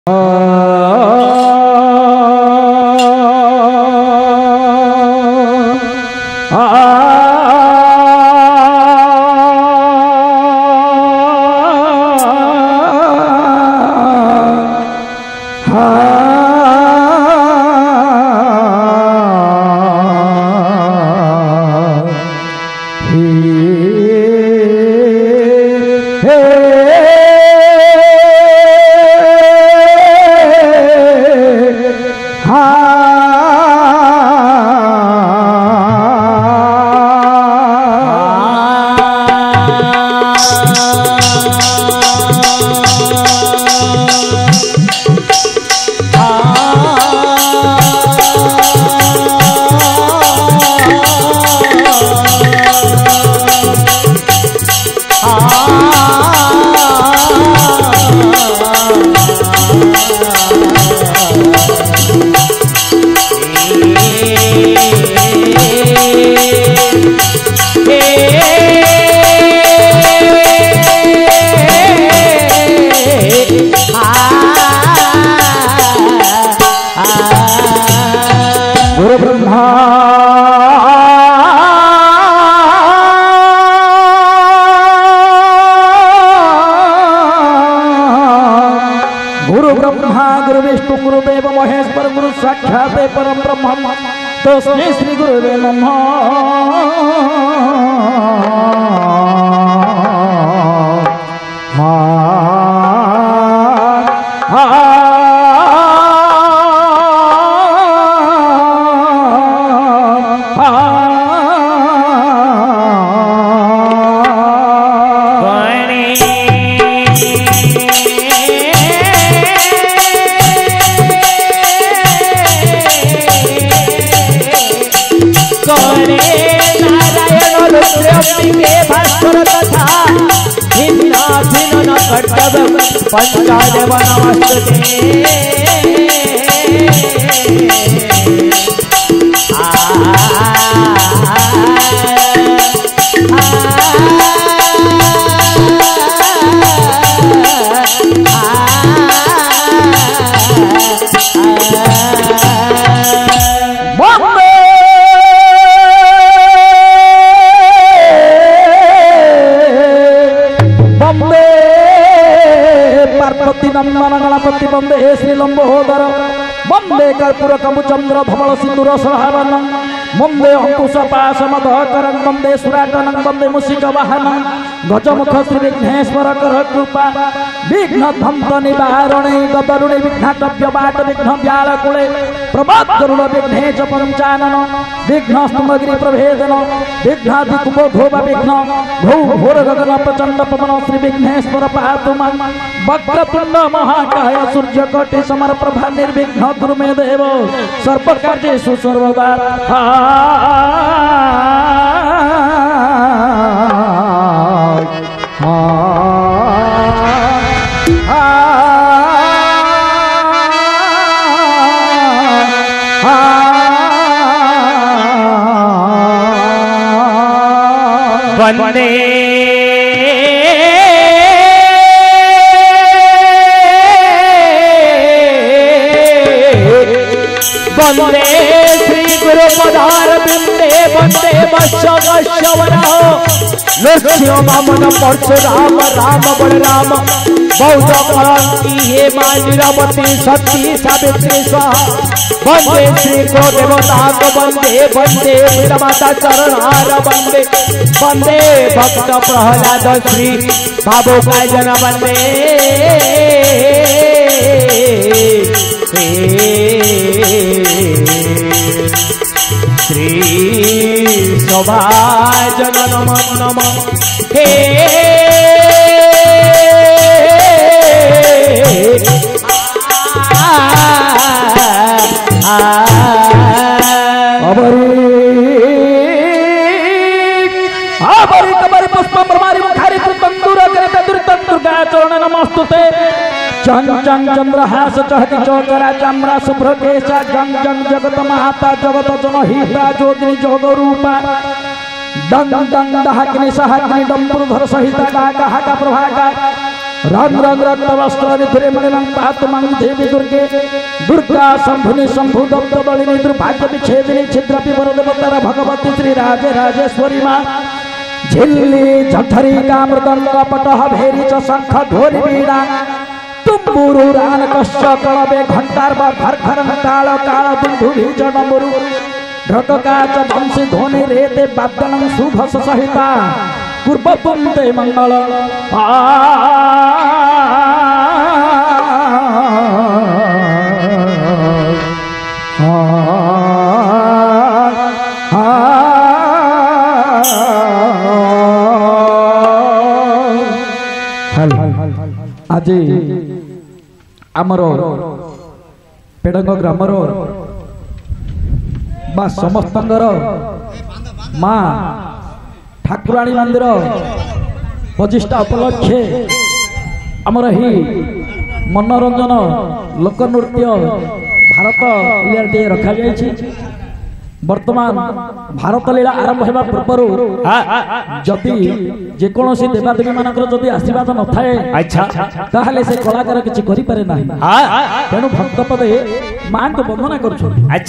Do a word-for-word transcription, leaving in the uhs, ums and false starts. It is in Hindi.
गुरु ब्रह्मा गुरु ब्रह्मा गुरु विष्णु गुरुदेव महेश्वर गुरु साक्षात् परम ब्रह्म तस्मै श्री गुरुवे नमः। पंचादेव नमस्ते गणपति वंदे श्री लंबोदर वंदे कर्पूर कमुचंद्र धवल सिंदूर सहावन वंदे अंकुश पाश मधकर वंदे सुराटन वंदे मुसिक वाहन गजमुख श्री विघ्नेश्वर कर कृपा विघ्न ध्वंस निवारणे गरुणे विघ्नाटव्य बाट विघ्न व्यालकुले प्रभद्गरुड़ विघ्नेश पंचानन विघ्न स्तुमगिरि प्रभेदन विघ्नादि कुबोधोब विघ्न भू घोर गगन प्रचंड पवन श्री विघ्नेश्वर पातु मां वक्रतुंड महाकाय सूर्यकोटि समप्रभा निर्विघ्न कुरु मे देव सर्वकार्येषु सर्वदा। वंदे वंदे श्री गुरु पदार बिंदे वंदे वश्यवरहो नृसिंह वामन परशुराम राम बलराम बौद्ध कलंकी हे मां नीरवती सती सावित्री स्वाहा वंदे श्री को देवता को वंदे वंदे माता चरणहार वंदे वंदे भक्त प्रहलाद श्री बाबू का जन वंदे श्री शोभाजन नम नम हे नमस्तुते चंग चंग चंद्रहास चहति चौकरा चम्रा शुभ्र केशा जंग जंग जगत माता जगत जनहिता ज्योतिनी जोग रूपा दंग दंग दहकिनी सहकिनी डम्पुरधर सहित डाका हाका प्रभाका रंग रंग रक्त वस्त्र निधुरे मणिमं पातुमं देवी दुर्गे दुर्गा शंभुनि शंभु दत्त बलिनी दुर्भाग्य विच्छेदिनी छिद्रपि वरदेवतार भगवती श्री राजे राजेश्वरी माँ झिल्ली झंझरी का मृदंग पटह भेरी च शंख ढोरी वीणा तुम्बुरु रान कश्च कलबे घंटार बा घर घर ताल काल दुंदुभि च डमरु ढकका च वंशी ध्वनि रेते वाद्यनं सुघस सहिता पूर्ववंदे मंगल आ आज आमर पेड़ंग ग्रामर बा समस्तंगर माँ ठाकुराणी मंदिर प्रतिष्ठा उपलक्षे आमर ही मनोरंजन लोकनृत्य भारत लीला रखा जायछि। वर्तमान भारत लीला आरंभ होगा पूर्व जदि जेकोसी देवादेवी मान जदि आशीर्वाद न थाए ताहले से कलाकार किछि करि पारे नाही। तेणु भक्त पदे मां को वंदना कर।